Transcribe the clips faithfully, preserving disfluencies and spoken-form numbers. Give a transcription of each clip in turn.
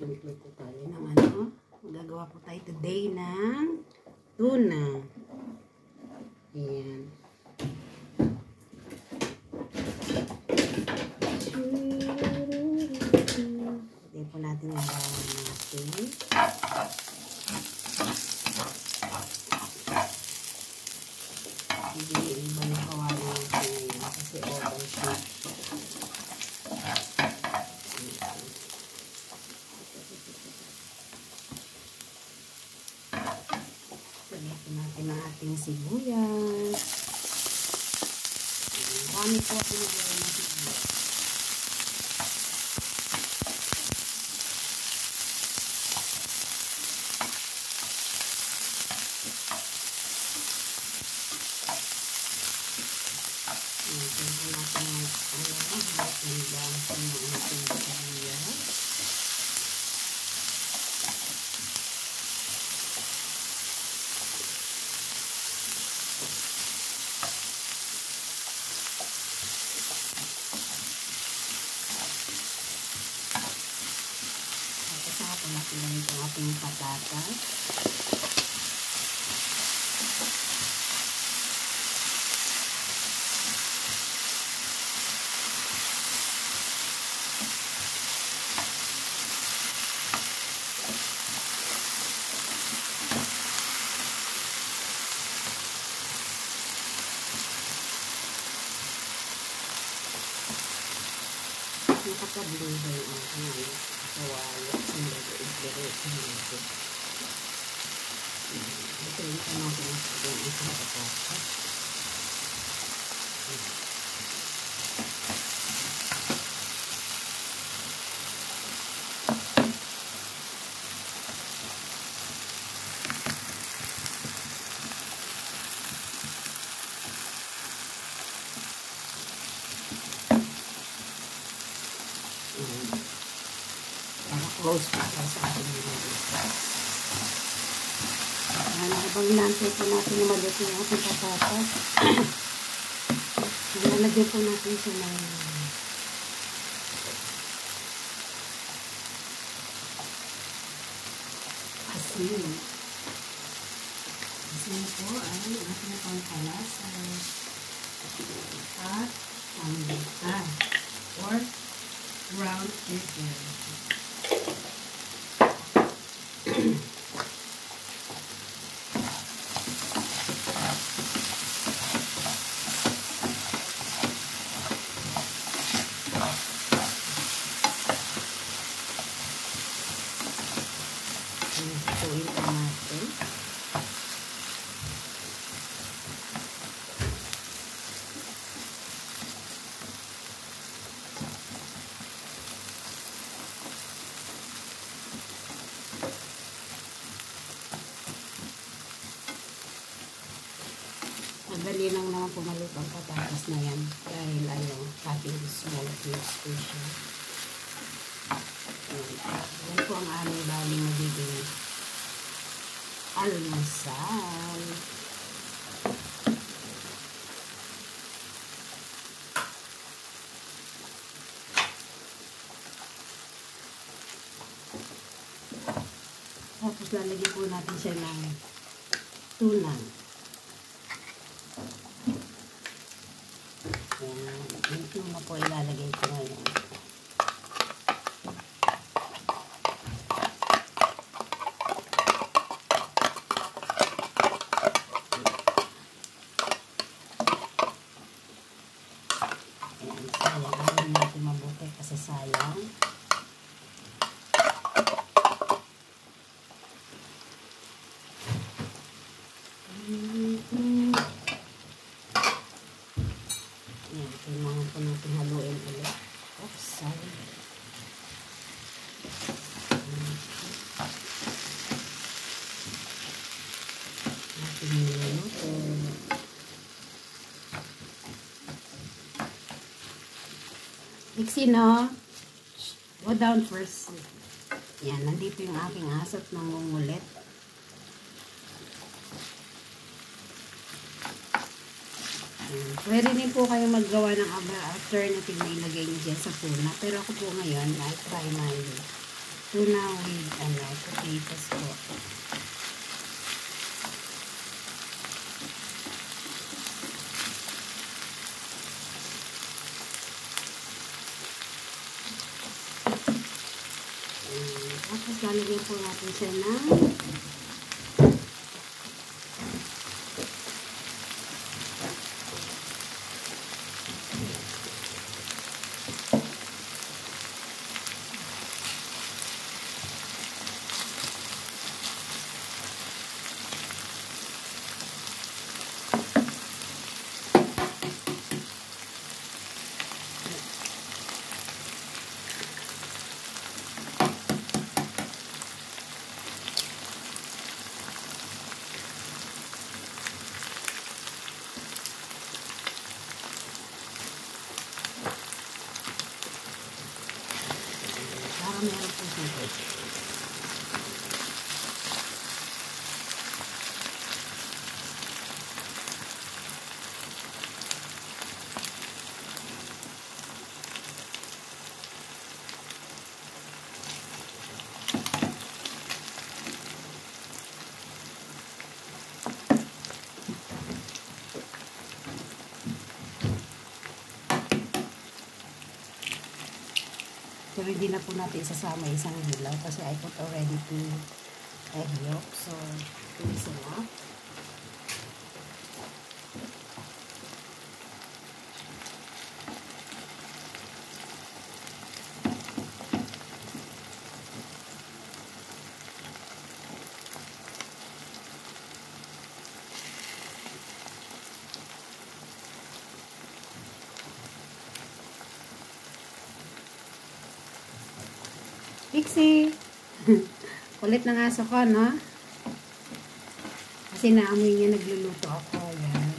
Magluto tayo ng ano. Magagawa po tayo today ng tuna. Ayan. Hindi po natin yung bawang natin. Hindi yung iba na kawalan natin ngayon kasi oval siya. Sabihin natin ang ating sibuyas. Dami po ako nagawin na sibuyas. Ito po natin ang ating bangsa ng ating sibuyas. Natin lang itong ating patatas. Nakaka-blue ba yung aking kawali? Sandali, i-blue, sandali. Ito yung natin ang sabihin ang isang patatas. Close pa sa ating nilagay. Ayan, habang inaantay po natin na maluto yung ating patatas. Nalagyan po natin siya ng asin. Asin po ay ating pampalasa at paminta or ground pepper. Ituin pa natin. Madali lang naman pumaluto ang patatas na yan dahil ayaw cutting small cubes po siya. Yan po ang aming baling magiging almusal. Tapos lalagyan po natin siya ng tuna. Yan. Yung tuna po ilalagay ko ngayon. Sayang natin mabuti kasi sayang. Yan, kailangan po natin haluin ulit. Oops, sorry. Natin niluluto. Dixie, no? Go down first. Yan, nandito yung aking asot ng ngungulit. Yan. Pwede din po kayo maggawa ng alternative na ilagay nyo dyan sa tuna. Pero ako po ngayon, I try my tuna with ano, potatoes po. Um, tapos lalagyan po natin siya ng para meron po sipot. Pero hindi na po natin isasama isang hilaw kasi I put already two egg yolk. So, two is enough. Pixie! Kulit ng aso ko, no? Kasi naamoy niya nagluluto ako. Yan.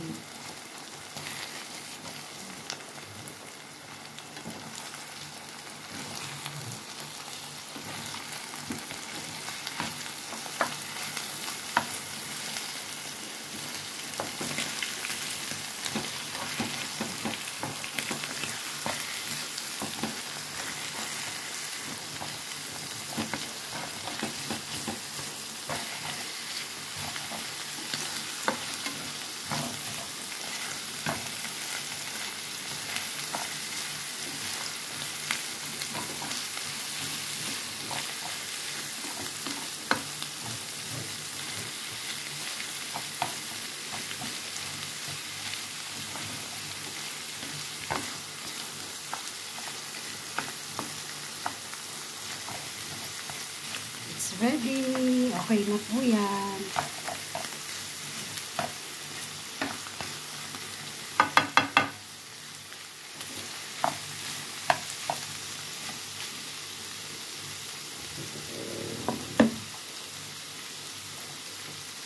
Ready. Okay na po yan.